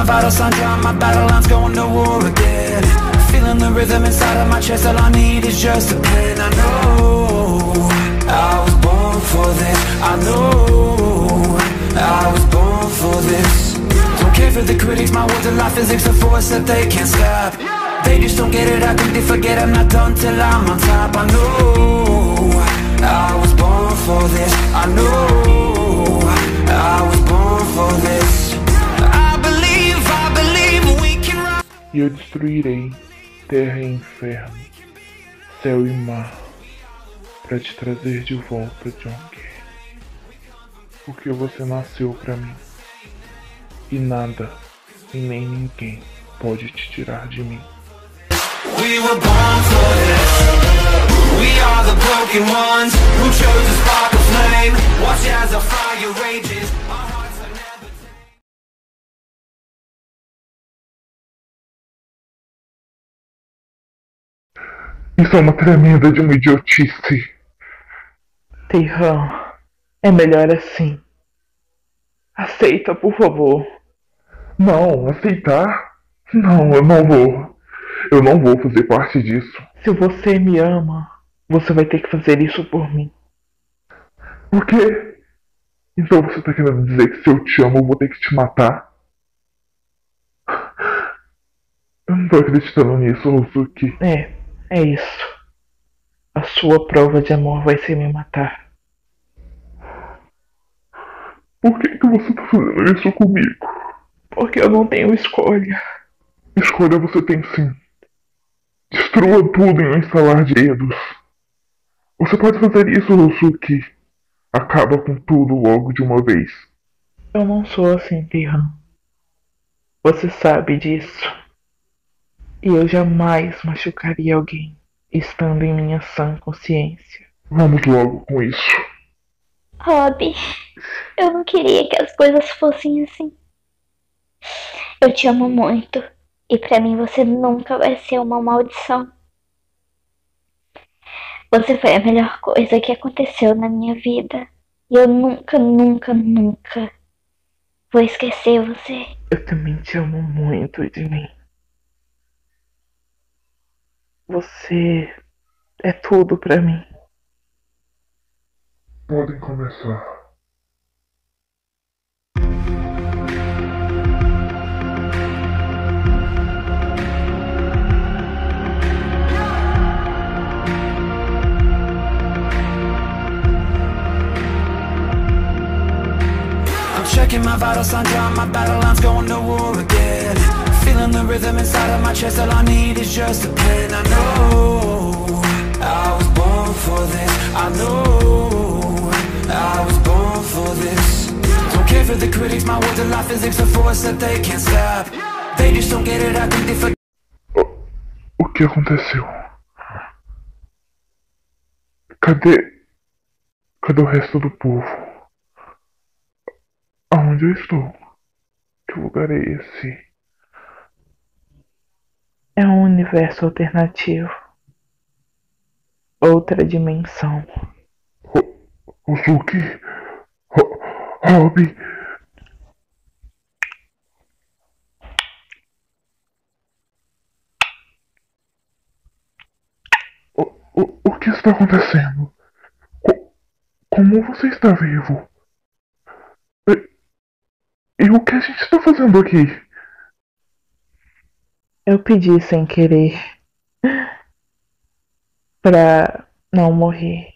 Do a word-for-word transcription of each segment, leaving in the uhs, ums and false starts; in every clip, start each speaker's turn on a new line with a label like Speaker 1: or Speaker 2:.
Speaker 1: my vital signs, drawing my battle lines, going to war again. Feeling the rhythm inside of my chest, all I need is just a pen. I know I was born for this, I know I was born for this. Don't care for the critics, my words are like physics, a force that they can't stop. They just don't get it, I think they forget I'm not done till I'm on top. I know I was born for this, I know I was born for this. I believe, I believe we can run.
Speaker 2: E eu destruirei terra e inferno, céu e mar, para te trazer de volta, John Kay. Porque você nasceu pra mim, e nada e nem ninguém pode te tirar de mim.
Speaker 1: We were born for this. We are the broken ones who chose to spark a flame. Watch as our fire rages. Our hearts are never.
Speaker 2: Isso é uma tremenda de uma idiotice.
Speaker 3: Teihan, é melhor assim. Aceita, por favor.
Speaker 2: Não, aceitar? Não, eu não vou. Eu não vou fazer parte disso.
Speaker 3: Se você me ama, você vai ter que fazer isso por mim.
Speaker 2: Por quê? Então você tá querendo dizer que se eu te amo eu vou ter que te matar? Eu não tô acreditando nisso, Rosuki.
Speaker 3: É, é isso. A sua prova de amor vai ser me matar.
Speaker 2: Por que que você tá fazendo isso comigo?
Speaker 3: Porque eu não tenho escolha.
Speaker 2: Escolha você tem sim. Destrua tudo em um instalar de dedos. Você pode fazer isso, Rosuki. Acaba com tudo logo de uma vez.
Speaker 3: Eu não sou assim, Teihan. Você sabe disso. E eu jamais machucaria alguém, estando em minha sã consciência.
Speaker 2: Vamos logo com isso.
Speaker 4: Rob, eu não queria que as coisas fossem assim. Eu te amo muito. E pra mim você nunca vai ser uma maldição. Você foi a melhor coisa que aconteceu na minha vida. E eu nunca, nunca, nunca vou esquecer você.
Speaker 3: Eu também te amo muito, Edmin. Você é tudo pra mim.
Speaker 2: Podem começar.
Speaker 1: Checking my vital signs, drawing my battle lines, going to war again. Feeling the rhythm inside of my chest, all I need is just a pen. I know I was born for this, I know I was born for this. Don't care for the critics, my words are like physics, a force that they can't stop. They just don't get it, I think they forget.
Speaker 2: O, o que aconteceu? Cadê... Cadê o resto do povo? Aonde eu estou? Que lugar é esse?
Speaker 3: É um universo alternativo. Outra dimensão.
Speaker 2: Rosuki? Rob? O, o, o que está acontecendo? Co, como você está vivo? E o que a gente está fazendo aqui?
Speaker 3: Eu pedi sem querer pra não morrer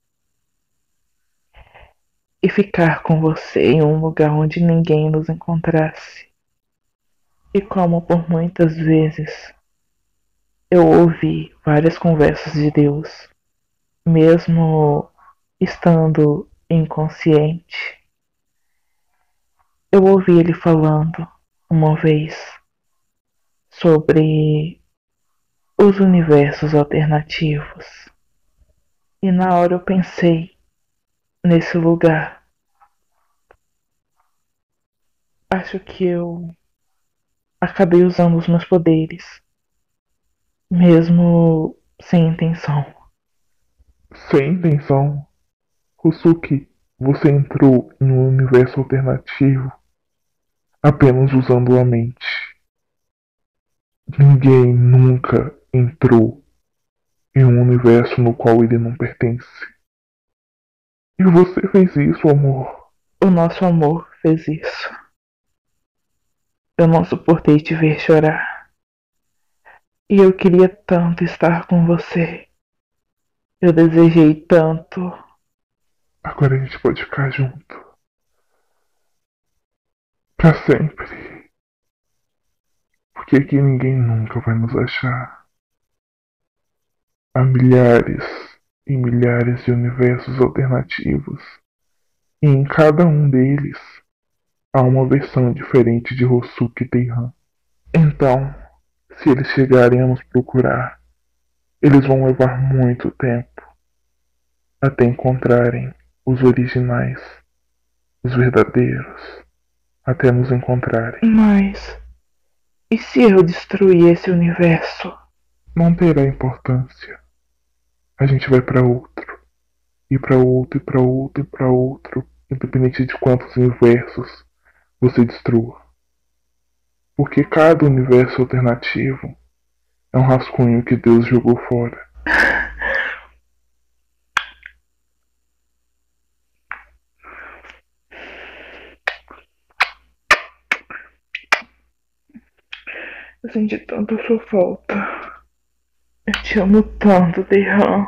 Speaker 3: e ficar com você em um lugar onde ninguém nos encontrasse. E como por muitas vezes eu ouvi várias conversas de Deus, mesmo estando inconsciente. Eu ouvi ele falando uma vez sobre os universos alternativos. E na hora eu pensei nesse lugar. Acho que eu acabei usando os meus poderes, mesmo sem intenção.
Speaker 2: Sem intenção? Rosuki, você entrou em um universo alternativo apenas usando a mente. Ninguém nunca entrou em um universo no qual ele não pertence. E você fez isso, amor.
Speaker 3: O nosso amor fez isso. Eu não suportei te ver chorar. E eu queria tanto estar com você. Eu desejei tanto.
Speaker 2: Agora a gente pode ficar junto. Pra sempre. Porque aqui ninguém nunca vai nos achar. Há milhares e milhares de universos alternativos. E em cada um deles há uma versão diferente de Hosuke Teihan. Então, se eles chegarem a nos procurar, eles vão levar muito tempo até encontrarem os originais, os verdadeiros, até nos encontrarem.
Speaker 3: Mas e se eu destruir esse universo?
Speaker 2: Não terá importância. A gente vai para outro, e para outro, e para outro, e para outro, independente de quantos universos você destrua. Porque cada universo alternativo é um rascunho que Deus jogou fora.
Speaker 3: Eu senti tanto a sua falta. Eu te amo tanto, Teihan.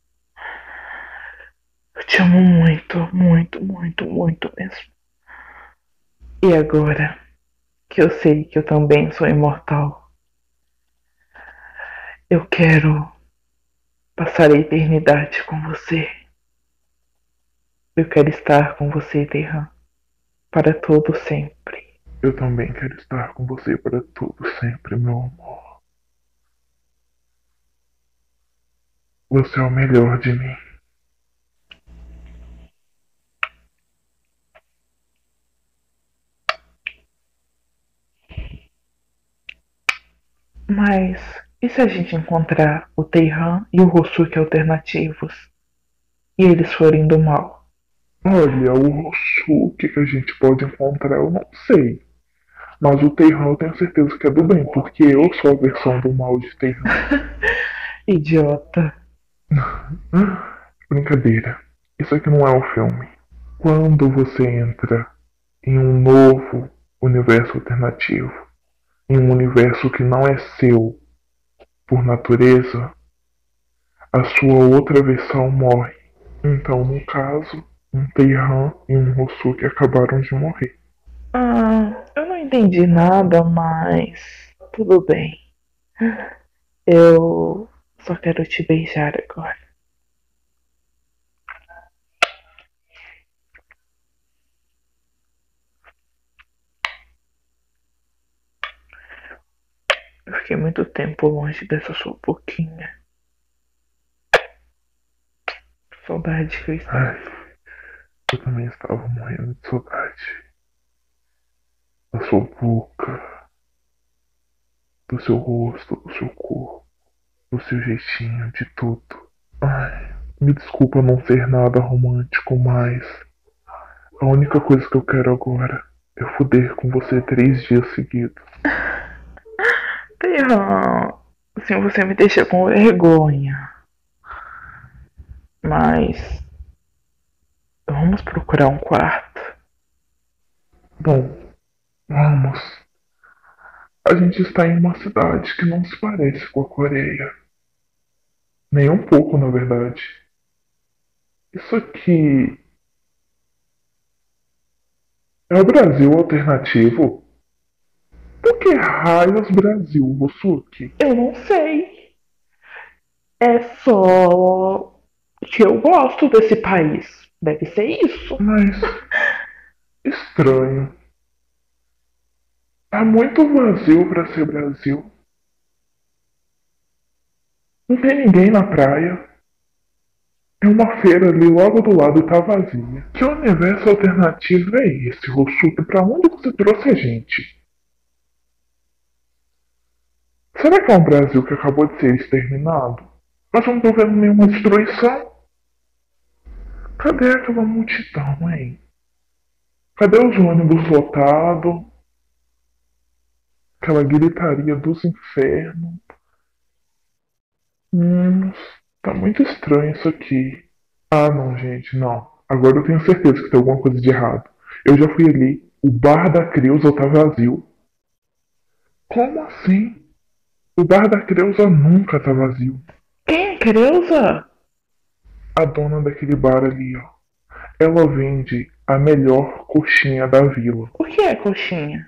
Speaker 3: Eu te amo muito, muito, muito, muito mesmo. E agora que eu sei que eu também sou imortal, eu quero passar a eternidade com você. Eu quero estar com você, Teihan, para todo sempre.
Speaker 2: Eu também quero estar com você para todo sempre, meu amor. Você é o melhor de mim.
Speaker 3: Mas e se a gente encontrar o Teihan e o Hosuke alternativos e eles forem do mal?
Speaker 2: Olha, o Hosuke que a gente pode encontrar, eu não sei. Mas o Teihan eu tenho certeza que é do bem, porque eu sou a versão do mal de Teihan.
Speaker 3: Idiota.
Speaker 2: Brincadeira. Isso aqui não é um filme. Quando você entra em um novo universo alternativo, em um universo que não é seu por natureza, a sua outra versão morre. Então, no caso, um Teihan e um Hosuke acabaram de morrer.
Speaker 3: Ah, eu não entendi nada, mas tudo bem. Eu só quero te beijar agora. Eu fiquei muito tempo longe dessa sua boquinha. Saudade que eu estava.
Speaker 2: Ai, eu também estava morrendo de saudade. Da sua boca, do seu rosto, do seu corpo, do seu jeitinho, de tudo. Ai, me desculpa não ser nada romântico, mas a única coisa que eu quero agora é foder com você três dias seguidos.
Speaker 3: Teihan, assim você me deixa com vergonha. Mas vamos procurar um quarto.
Speaker 2: Bom, vamos. A gente está em uma cidade que não se parece com a Coreia. Nem um pouco, na verdade. Isso aqui é o Brasil alternativo? Por que raios Brasil, Hosuke?
Speaker 3: Eu não sei. É só que eu gosto desse país. Deve ser isso.
Speaker 2: Mas estranho. Tá muito vazio pra ser Brasil. Não tem ninguém na praia. É uma feira ali logo do lado e tá vazia. Que universo alternativo é esse, Hosuke? Pra onde você trouxe a gente? Será que é um Brasil que acabou de ser exterminado? Mas eu não tô vendo nenhuma destruição. Cadê aquela multidão, hein? Cadê os ônibus lotados? aquela gritaria dos infernos. Hum, tá muito estranho isso aqui. Ah, não, gente, não. Agora eu tenho certeza que tem alguma coisa de errado. Eu já fui ali, o bar da Creuza tá vazio. Como assim? O bar da Creuza nunca tá vazio.
Speaker 3: Quem é Creuza?
Speaker 2: A dona daquele bar ali, ó. Ela vende a melhor coxinha da vila.
Speaker 3: O que é coxinha?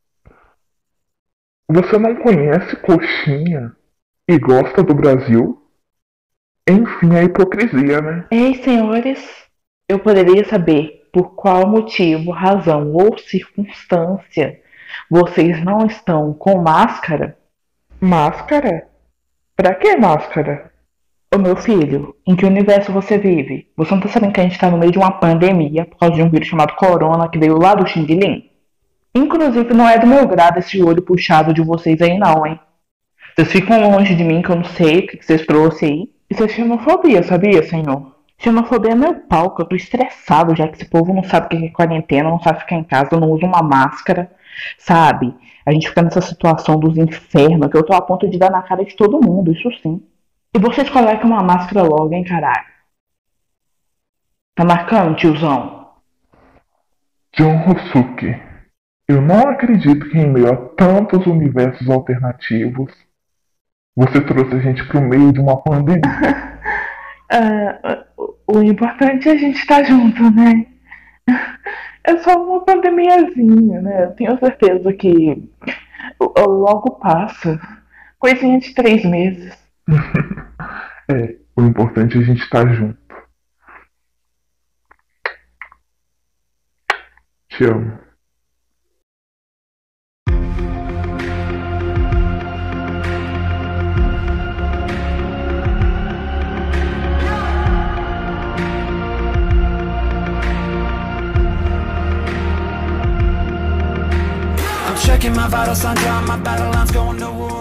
Speaker 2: Você não conhece coxinha e gosta do Brasil? Enfim, a hipocrisia, né?
Speaker 3: Ei, senhores, eu poderia saber por qual motivo, razão ou circunstância vocês não estão com máscara? Máscara? Pra que máscara? Ô meu filho, em que universo você vive? Você não tá sabendo que a gente tá no meio de uma pandemia por causa de um vírus chamado Corona que veio lá do Xing Ling? Inclusive, não é do meu grado esse olho puxado de vocês aí não, hein? Vocês ficam longe de mim que eu não sei o que vocês trouxeram aí. Isso é xenofobia, sabia, senhor? Xenofobia é meu pau, que eu tô estressado já que esse povo não sabe o que é quarentena, não sabe ficar em casa, não usa uma máscara, sabe? A gente fica nessa situação dos infernos, que eu tô a ponto de dar na cara de todo mundo, isso sim. E vocês colocam uma máscara logo, hein, caralho? Tá marcando, tiozão?
Speaker 2: John Hosuke, eu não acredito que em meio a tantos universos alternativos, você trouxe a gente pro meio de uma pandemia.
Speaker 3: Ah, o importante é a gente estar junto, né? É só uma pandemiazinha, né? Eu tenho certeza que logo passa. Coisinha de três meses.
Speaker 2: É, o importante é a gente estar junto. Te amo.
Speaker 1: I'm checking my vital signs, drawing my battle lines, going to war.